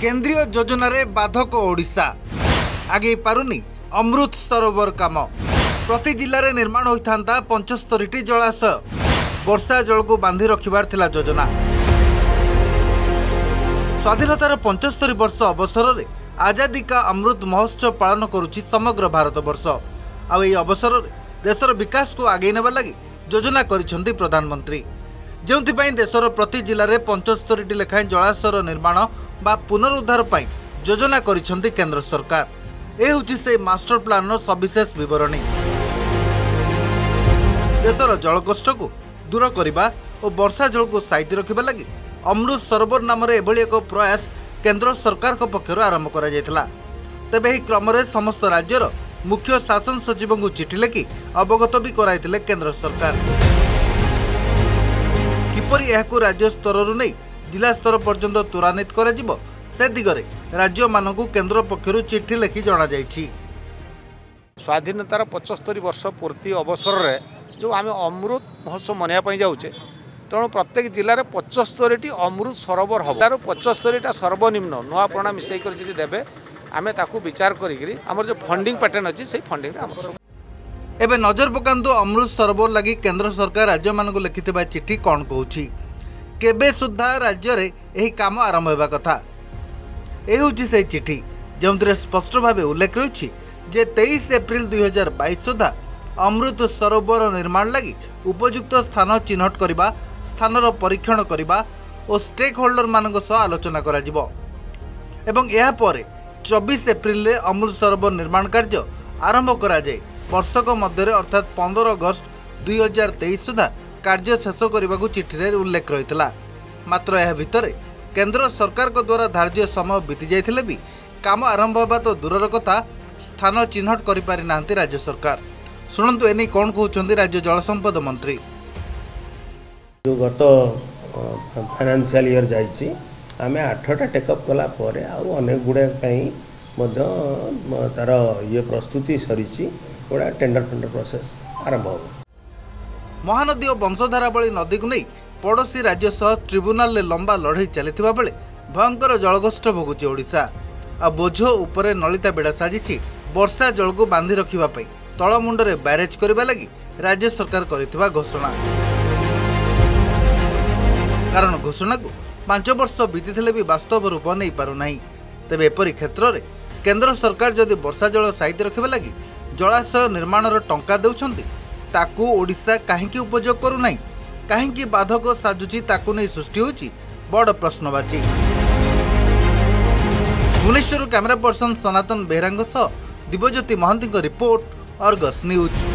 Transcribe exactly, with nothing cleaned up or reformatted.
केंद्रीय योजना रे बाधक ओडिशा आगे पारुनी अमृत सरोवर काम प्रति जिले में निर्माण होता पंचस्तरी जलाशय वर्षा जल को बांधि रखिबार थिला योजना। स्वाधीनतार पंचस्तरी वर्ष अवसर में आजादी का अमृत महोत्सव पालन करुछि समग्र भारत वर्ष। आ एही अवसर में देशर विकास को आगे नेबा लगी योजना करिसेंती प्रधानमंत्री, जोंथिपाई देशर प्रति जिले में पंचस्तरी लेखाएं जलाशयर निर्माण बा पुनरुद्धार पाई योजना करिसेंती केंद्र सरकार। ए होछि से मास्टर प्लान सविशेष विवरणी। देशर जलकष्ट को दूर करने और वर्षा जल को साइती रखा लगी अमृत सरोवर नाम एभली एक प्रयास केंद्र सरकार पक्षर आरंभ करा जायतिला। तेबे एही क्रम में समस्त राज्यर मुख्य शासन सचिव को चिठी लिखि अवगत भी कराइतिले केंद्र सरकार। किपरि एहाकु राज्य स्तर नहीं जिला स्तर पर्यंत त्वरान्वित करा जिवो से दिगरे राज्य मानकु केंद्र पक्षरु चिठी लिखि जणा जायछि। स्वाधीनतार पचस्तरी वर्ष पूर्ति अवसर रे जो आम अमृत महोत्सव मनाइबा जाऊे तेणु प्रत्येक जिले में पचस्तरी अमृत सरोवर हम तार पचस्तरीटा सर्वनिम्न नुआ पुराणा मिसई जी देवे आम ताकू विचार करी आमर जो फंडिंग पैटर्न अच्छी से फंडिंग एबे नजर पकांतु अमृत सरोवर लगी केंद्र सरकार राज्य मानक लिखिथिबा चिठी कौन कहूछि केबे सुद्धा राज्य रे एही काम आरंभ होबा कथा। ए होछि से चिठी जोंतरे स्पष्ट भावे उल्लेख रहिछि जे तेईस एप्रिल दुई हजार बाईस सुधा अमृत सरोवर निर्माण लगी उपयुक्त स्थान चिन्हट करबा स्थानर परीक्षण करबा और स्टेक होल्डर मानक सह आलोचना करा जिवो एवं एहा परे चौबीस एप्रिल रे अमृत सरोवर निर्माण कार्य आरंभ करा जाय वर्षक मध्य अर्थात पंद्रह अगस्त दुई हजार तेईस सुधा कार्य शेष करने को चिठी रे उल्लेख रही। मात्र यह भितर केंद्र सरकार को द्वारा धार्य समय बीती जाइथिले भी काम आरंभ होगा तो दूरर कथा स्थान चिन्हट करि पारि नांती राज्य सरकार। शुणु एने कौन कहते राज्य जल संपद मंत्री। जो गत फाइनेंशियल ईयर जाइछि आमे आठटा टेकअप कला परे आउ अनेक गुडे पई मध्य तार ये प्रस्तुति सरीछि गोड़ा टेंडर टेंडर प्रोसेस आरंभ हो। महानदी और वंशधारा भली नदी को नहीं पड़ोशी राज्य सह ट्रिब्यूनाल में लंबा लड़ई चलता बेले भयंकर जलकष्ट भोगुची ओडिशा। आ बोझ उपरे नलिता बेड़ा साजिछि वर्षा जल को बांधि रखिबा तलमुंडरे बैरेज करबा लगी राज्य सरकार करिथिबा घोषणा। कारण घोषणा को पांच वर्ष बीती भी वास्तव रूप नहीं पारु नहीं। तेबे एपरी क्षेत्र में केंद्र सरकार जदि वर्षा जल साइती रखिबा लगी जलाशय निर्माणर टंका देउछंती ताकू ओडिशा काहेकि उपयोग करू नाही, काहेकि बाधक साजुची ताकू नहीं सृष्टि होची बड़ प्रश्नवाची। भुवनेश्वर कैमरा पर्सन सनातन बेहरांग सह Dibyajyoti Mohanty report Argus news.